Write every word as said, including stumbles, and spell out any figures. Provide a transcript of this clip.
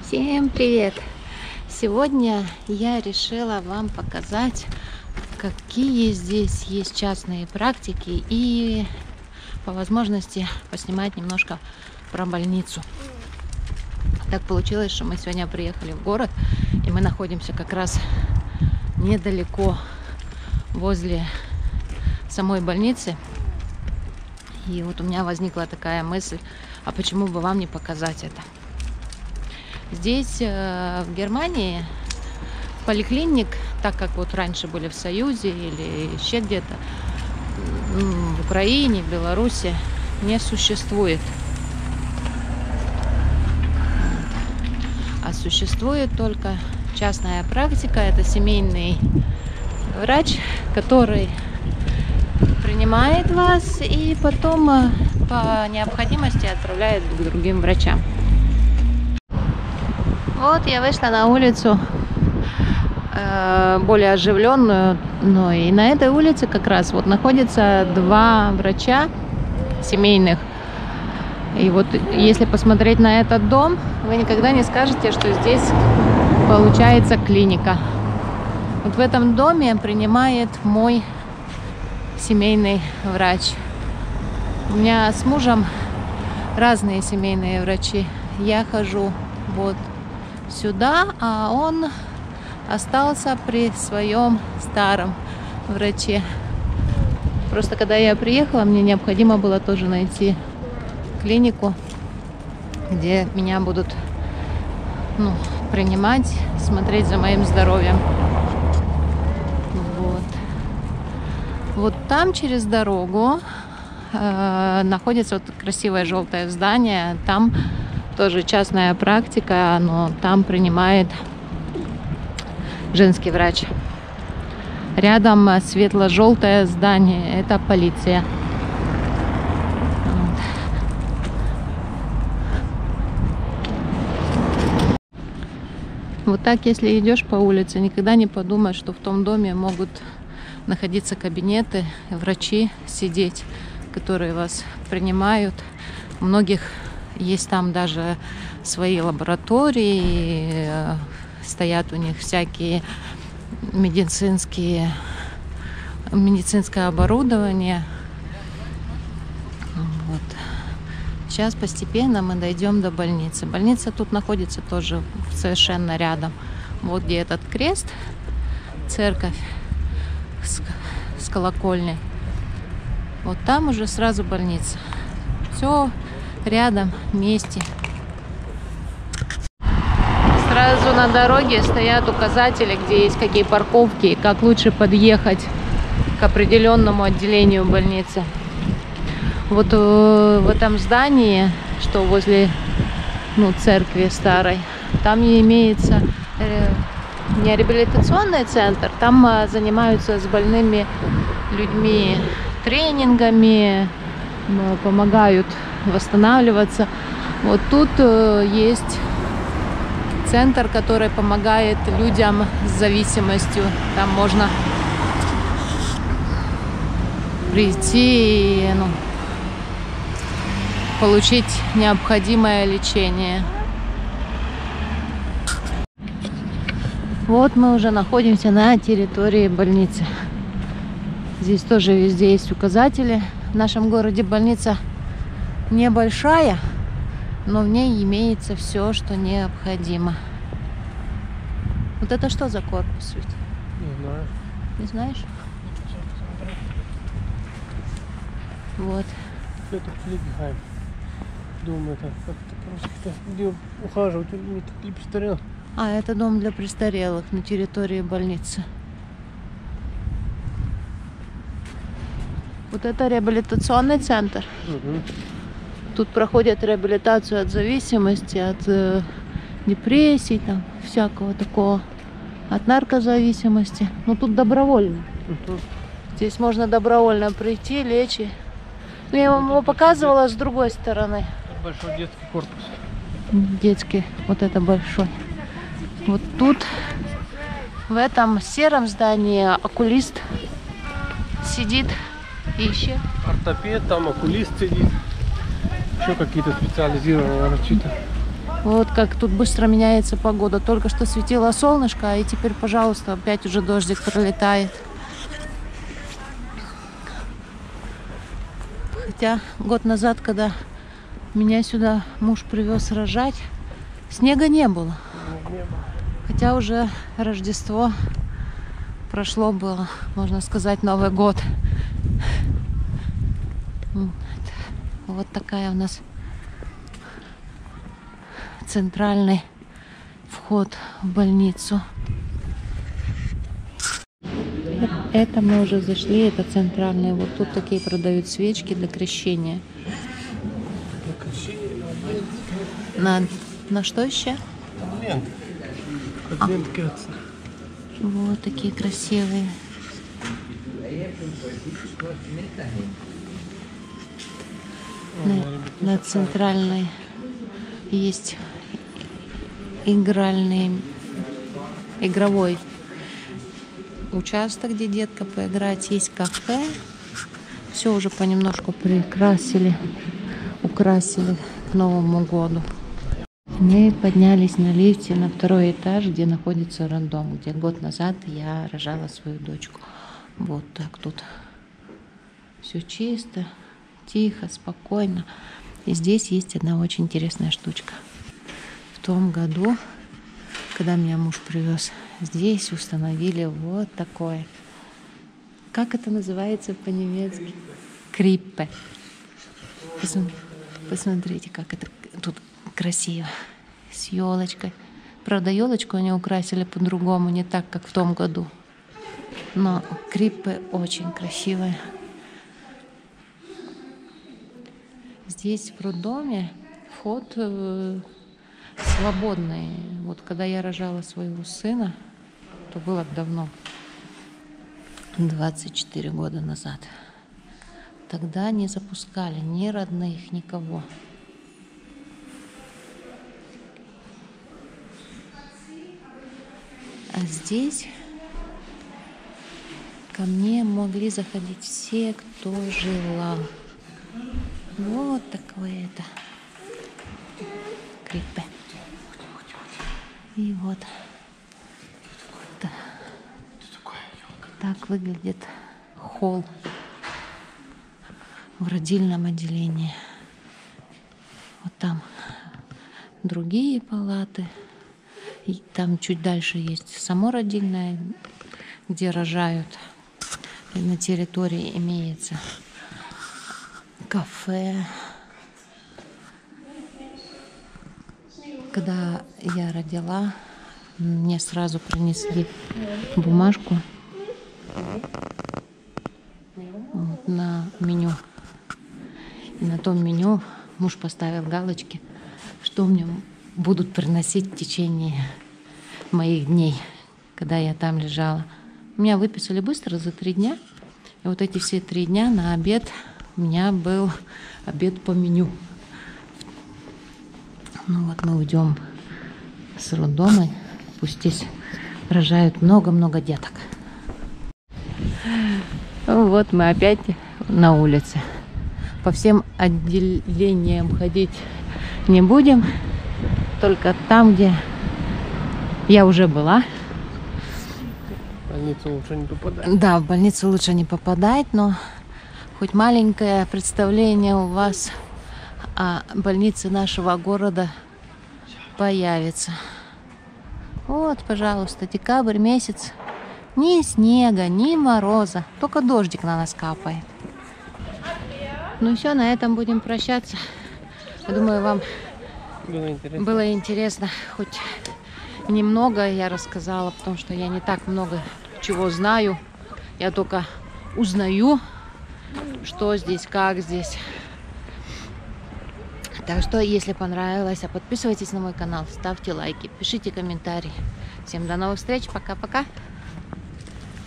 Всем привет! Сегодня я решила вам показать, какие здесь есть частные практики и по возможности поснимать немножко про больницу. Так получилось, что мы сегодня приехали в город, и мы находимся как раз недалеко возле самой больницы. И вот у меня возникла такая мысль, а почему бы вам не показать это? Здесь, в Германии, поликлиник, так как вот раньше были в Союзе или еще где-то, в Украине, в Беларуси, не существует. А существует только частная практика. Это семейный врач, который принимает вас и потом по необходимости отправляет к другим врачам. Вот я вышла на улицу, э, более оживленную, но и на этой улице как раз вот находятся два врача семейных. И вот если посмотреть на этот дом, вы никогда не скажете, что здесь получается клиника. Вот в этом доме принимает мой семейный врач. У меня с мужем разные семейные врачи. Я хожу вот сюда, а он остался при своем старом враче. Просто когда я приехала, мне необходимо было тоже найти клинику, где меня будут ну, принимать, смотреть за моим здоровьем. Вот, вот там через дорогу э, находится вот красивое желтое здание. Там тоже частная практика, но там принимает женский врач. Рядом светло-желтое здание, это полиция. Вот. Вот так, если идешь по улице, никогда не подумай, что в том доме могут находиться кабинеты, врачи сидеть, которые вас принимают. У многих есть там даже свои лаборатории, стоят у них всякие медицинские, медицинское оборудование. Вот. Сейчас постепенно мы дойдем до больницы. Больница тут находится тоже совершенно рядом. Вот где этот крест, церковь с, с колокольней. Вот там уже сразу больница. Все рядом, вместе. Сразу на дороге стоят указатели, где есть какие парковки и как лучше подъехать к определенному отделению больницы. Вот в этом здании, что возле ну, церкви старой, там имеется не реабилитационный центр, там занимаются с больными людьми тренингами, помогают восстанавливаться. Вот тут э, есть центр, который помогает людям с зависимостью. Там можно прийти и ну, получить необходимое лечение. Вот мы уже находимся на территории больницы. Здесь тоже везде есть указатели. В нашем городе больница небольшая, но в ней имеется все, что необходимо. Вот это что за корпус? Не знаю. Не знаешь? Вот. Это Пфлегехайм. Дом это как-то где ухаживать для престарелых. А, это дом для престарелых на территории больницы. Вот это реабилитационный центр. Угу. Тут проходят реабилитацию от зависимости, от э, депрессий, там, всякого такого, от наркозависимости. Но тут добровольно. Угу. Здесь можно добровольно прийти, лечь. Ну, я вам его показывала с другой стороны. Большой детский корпус. Детский, вот это большой. Вот тут, в этом сером здании, окулист сидит, ищет. Ортопед, там окулист сидит. Еще какие-то специализированные врачи-то. Вот как тут быстро меняется погода. Только что светило солнышко, и теперь, пожалуйста, опять уже дождик пролетает. Хотя год назад, когда меня сюда муж привез рожать, снега не было. Хотя уже Рождество прошло было, можно сказать, Новый год. Вот такая у нас центральный вход в больницу. Это мы уже зашли, это центральный. Вот тут такие продают свечки для крещения. На, на что еще? А. Вот такие красивые. На, на центральной есть игральный, игровой участок, где детка поиграть. Есть кафе. Все уже понемножку прикрасили, украсили к Новому году. Мы поднялись на лифте на второй этаж, где находится роддом, где год назад я рожала свою дочку. Вот так тут все чисто, тихо, спокойно. И здесь есть одна очень интересная штучка. В том году, когда меня муж привез, здесь установили вот такое. Как это называется по-немецки? Криппе. Посмотрите, как это тут красиво. С елочкой. Правда, елочку они украсили по-другому, не так, как в том году. Но криппе очень красивые. Здесь в роддоме вход э, свободный. Вот когда я рожала своего сына, то было давно, двадцать четыре года назад. Тогда не запускали ни родных, никого. А здесь ко мне могли заходить все, кто желал. Вот такое это криппе. И вот так, так выглядит холл в родильном отделении. Вот там другие палаты. И там чуть дальше есть само родильное, где рожают. И на территории имеется кафе. Когда я родила, мне сразу принесли бумажку вот, на меню. И на том меню муж поставил галочки, что мне будут приносить в течение моих дней, когда я там лежала. Меня выписали быстро, за три дня. И вот эти все три дня на обед у меня был обед по меню. Ну вот мы уйдем с роддома. Пусть здесь рожают много-много деток. Вот мы опять на улице. По всем отделениям ходить не будем. Только там, где я уже была. В больницу лучше не попадать. Да, в больницу лучше не попадать, но хоть маленькое представление у вас о больнице нашего города появится. Вот, пожалуйста, декабрь месяц. Ни снега, ни мороза, только дождик на нас капает. Ну все, на этом будем прощаться. Я думаю, вам Было интересно. было интересно, хоть немного я рассказала, потому что я не так много чего знаю. Я только узнаю, что здесь, как здесь. Так что, если понравилось, подписывайтесь на мой канал, ставьте лайки, пишите комментарии. Всем до новых встреч, пока-пока.